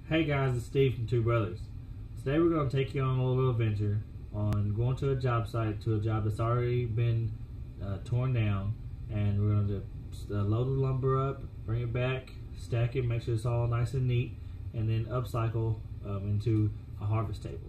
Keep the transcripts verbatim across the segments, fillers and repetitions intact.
Hey guys, it's Steve from Two Brothers. Today we're going to take you on a little adventure on going to a job site, to a job that's already been uh, torn down, and we're going to uh, load the lumber up, bring it back, stack it, make sure it's all nice and neat, and then upcycle um, into a harvest table.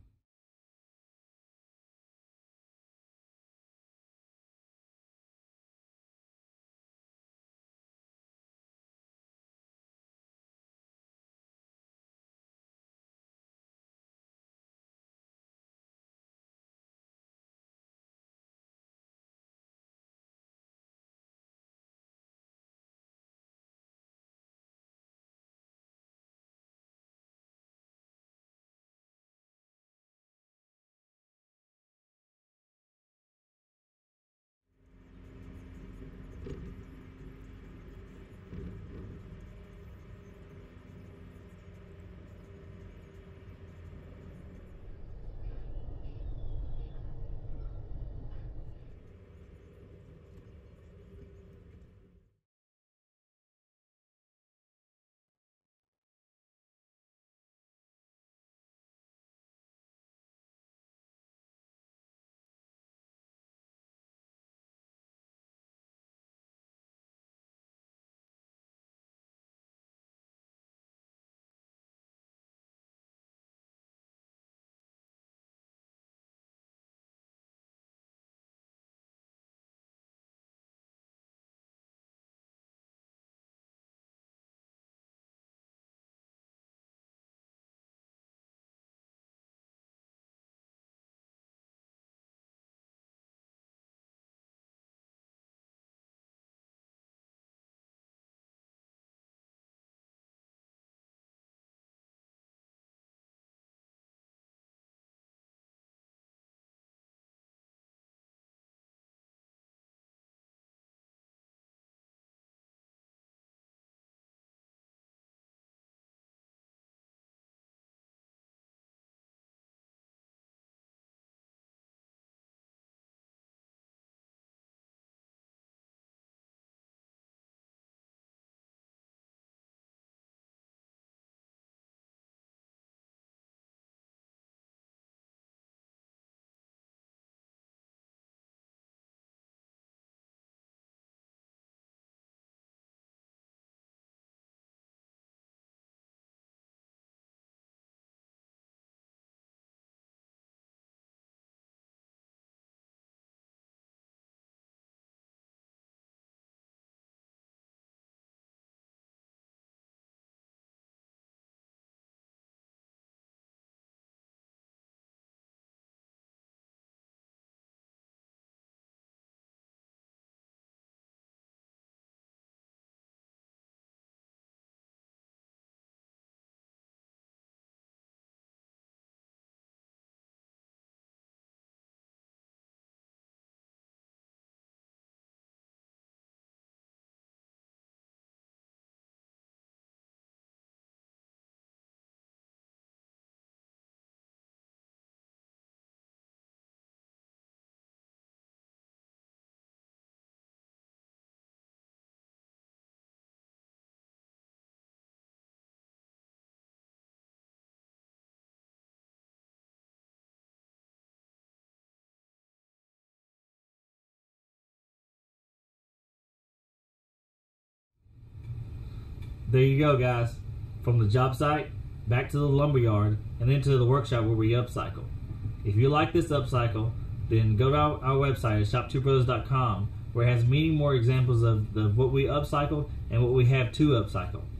There you go, guys. From the job site, back to the lumber yard, and then to the workshop where we upcycle. If you like this upcycle, then go to our, our website at shop two brothers dot com, where it has many more examples of, of what we upcycle and what we have to upcycle.